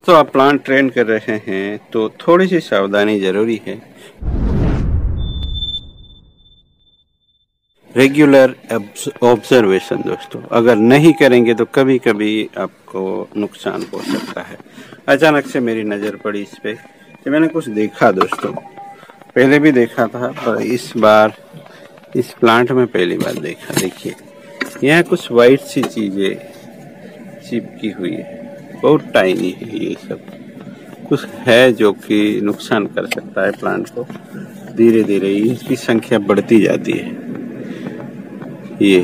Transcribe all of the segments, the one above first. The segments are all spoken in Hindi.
तो आप प्लांट ट्रेन कर रहे हैं तो थोड़ी सी सावधानी जरूरी है। रेगुलर ऑब्जर्वेशन दोस्तों, अगर नहीं करेंगे तो कभी कभी आपको नुकसान हो सकता है। अचानक से मेरी नज़र पड़ी इस पे तो मैंने कुछ देखा दोस्तों, पहले भी देखा था पर इस बार इस प्लांट में पहली बार देखा। देखिए यहाँ कुछ वाइट सी चीजें चिपकी हुई है, बहुत टाइनी है। ये सब कुछ है जो कि नुकसान कर सकता है प्लांट को। धीरे धीरे इसकी संख्या बढ़ती जाती है। ये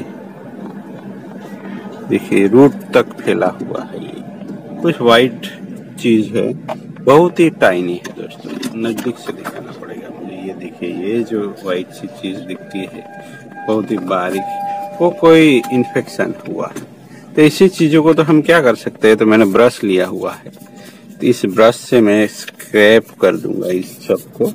देखिए रूट तक फैला हुआ है। ये कुछ वाइट चीज है, बहुत ही टाइनी है दोस्तों, नजदीक से दिखाना पड़ेगा मुझे। ये देखिए ये जो वाइट सी चीज दिखती है बहुत ही बारीक, वो कोई इन्फेक्शन हुआ है। तो ऐसी चीजों को तो हम क्या कर सकते हैं, तो मैंने ब्रश लिया हुआ है, तो इस ब्रश से मैं स्क्रैप कर दूंगा इस सब को।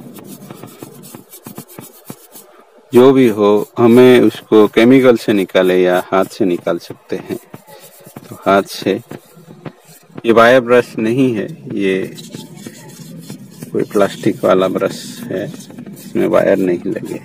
जो भी हो, हमें उसको केमिकल से निकाले या हाथ से निकाल सकते हैं तो हाथ से। ये वायर ब्रश नहीं है, ये कोई प्लास्टिक वाला ब्रश है, इसमें वायर नहीं लगे।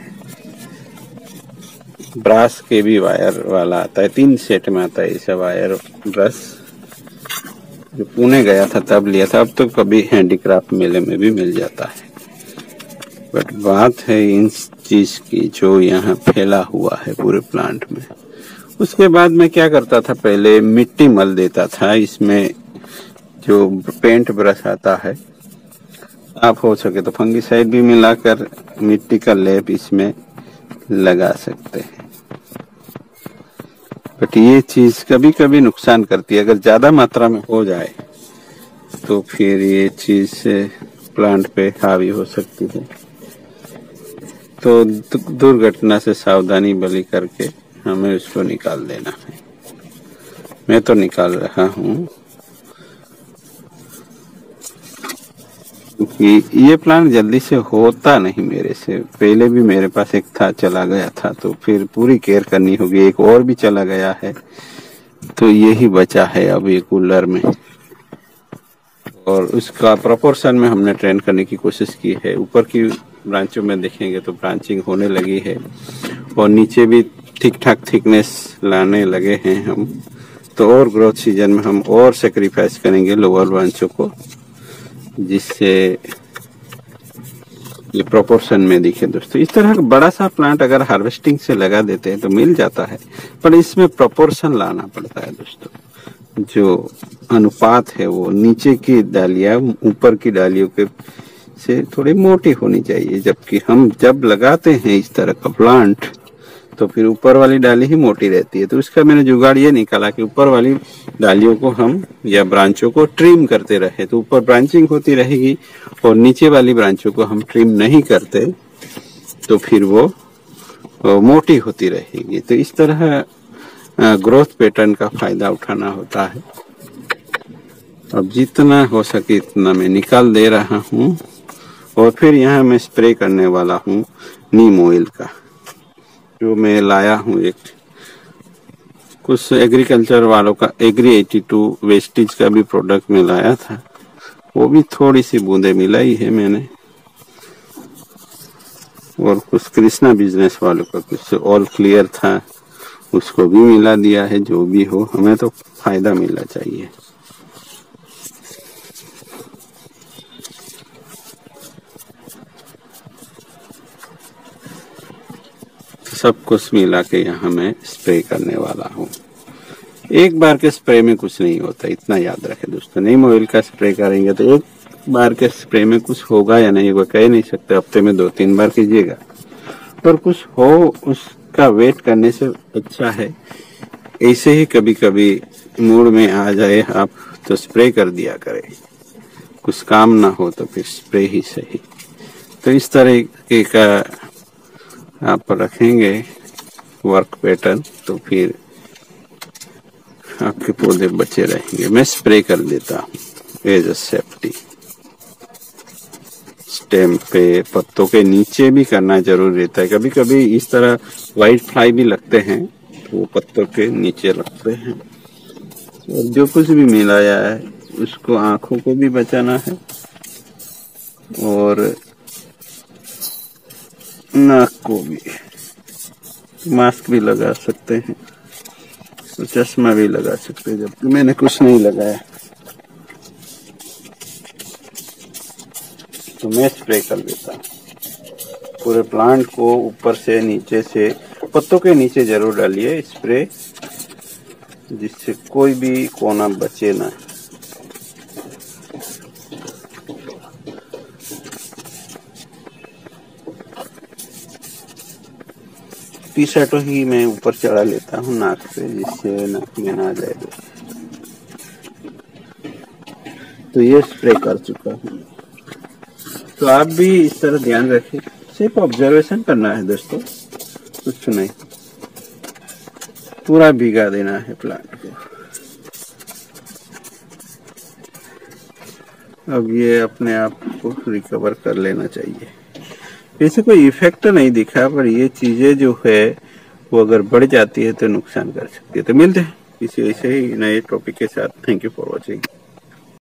ब्रश के भी वायर वाला आता है, 3 सेट में आता है ऐसा वायर ब्रश। जो पुणे गया था तब लिया था, अब तो कभी हैंडीक्राफ्ट मेले में भी मिल जाता है। बट बात है इन चीज की जो यहाँ फैला हुआ है पूरे प्लांट में। उसके बाद मैं क्या करता था, पहले मिट्टी मल देता था इसमें। जो पेंट ब्रश आता है, आप हो सके तो फंगिसाइड भी मिलाकर मिट्टी का लेप इसमें लगा सकते हैं। बट ये चीज कभी कभी नुकसान करती है, अगर ज्यादा मात्रा में हो जाए तो फिर ये चीज प्लांट पे हावी हो सकती है। तो दुर्घटना से सावधानी बली करके हमें उसको निकाल देना है। मैं तो निकाल रहा हूँ क्योंकि ये प्लांट जल्दी से होता नहीं मेरे से। पहले भी मेरे पास एक था, चला गया था, तो फिर पूरी केयर करनी होगी। एक और भी चला गया है, तो यही बचा है अब ये कूलर में। और उसका प्रोपोर्शन में हमने ट्रेन करने की कोशिश की है। ऊपर की ब्रांचों में देखेंगे तो ब्रांचिंग होने लगी है और नीचे भी ठीक ठाक थिकनेस लाने लगे हैं हम। तो और ग्रोथ सीजन में हम और सेक्रीफाइस करेंगे लोअर ब्रांचों को, जिससे ये प्रोपोर्शन में दिखे दोस्तों। इस तरह का बड़ा सा प्लांट अगर हार्वेस्टिंग से लगा देते हैं तो मिल जाता है, पर इसमें प्रोपोर्शन लाना पड़ता है दोस्तों। जो अनुपात है वो नीचे की डालियां ऊपर की डालियों के से थोड़ी मोटी होनी चाहिए। जबकि हम जब लगाते हैं इस तरह का प्लांट तो फिर ऊपर वाली डाली ही मोटी रहती है। तो इसका मैंने जुगाड़ ये निकाला कि ऊपर वाली डालियों को हम या ब्रांचों को ट्रिम करते रहे, तो ऊपर ब्रांचिंग होती रहेगी। और नीचे वाली ब्रांचों को हम ट्रिम नहीं करते तो फिर वो मोटी होती रहेगी। तो इस तरह ग्रोथ पैटर्न का फायदा उठाना होता है। अब जितना हो सके इतना मैं निकाल दे रहा हूँ। और फिर यहाँ मैं स्प्रे करने वाला हूँ नीम ऑयल का, जो मैं लाया हूँ। एक कुछ एग्रीकल्चर वालों का एग्री 82 वेस्टेज का भी प्रोडक्ट में लाया था, वो भी थोड़ी सी बूंदे मिलाई है मैंने। और कुछ कृष्णा बिजनेस वालों का कुछ ऑल क्लियर था, उसको भी मिला दिया है। जो भी हो, हमें तो फायदा मिलना चाहिए। सब कुछ मिला के यहाँ मैं स्प्रे करने वाला हूँ। एक बार के स्प्रे में कुछ नहीं होता, इतना याद रखें दोस्तों। नीम ऑयल का स्प्रे करेंगे तो एक बार के स्प्रे में कुछ होगा या नहीं होगा कह नहीं सकते। हफ्ते में 2-3 बार कीजिएगा, पर कुछ हो उसका वेट करने से अच्छा है ऐसे ही कभी कभी मूड में आ जाए आप तो स्प्रे कर दिया करें। कुछ काम ना हो तो फिर स्प्रे ही सही। तो इस तरह का आप रखेंगे वर्क पैटर्न तो फिर आपके पौधे बचे रहेंगे। मैं स्प्रे कर देता हूँ एज अ सेफ्टी। स्टेम पे, पत्तों के नीचे भी करना जरूरी रहता है। कभी कभी इस तरह व्हाइट फ्लाई भी लगते हैं तो वो पत्तों के नीचे लगते हैं। और जो कुछ भी मिलाया है उसको आंखों को भी बचाना है और नाक को भी। मास्क भी लगा सकते हैं, तो चश्मा भी लगा सकते हैं, जबकि मैंने कुछ नहीं लगाया। तो मैं स्प्रे कर देता हूँ पूरे प्लांट को, ऊपर से नीचे से, पत्तों के नीचे जरूर डालिए स्प्रे, जिससे कोई भी कोना बचे ना। टी शर्ट ही मैं ऊपर चढ़ा लेता हूँ नाक से, जिससे नाक में ना जाए। तो ये स्प्रे कर चुका हूँ। तो आप भी इस तरह ध्यान रखें, सिर्फ ऑब्जर्वेशन करना है दोस्तों, कुछ नहीं। पूरा भिगा देना है प्लांट को। अब ये अपने आप को रिकवर कर लेना चाहिए। वैसे कोई इफेक्ट नहीं दिखा, पर ये चीजें जो है वो अगर बढ़ जाती है तो नुकसान कर सकती है। तो मिलते हैं किसी ऐसे ही नए टॉपिक के साथ। Thank you for watching.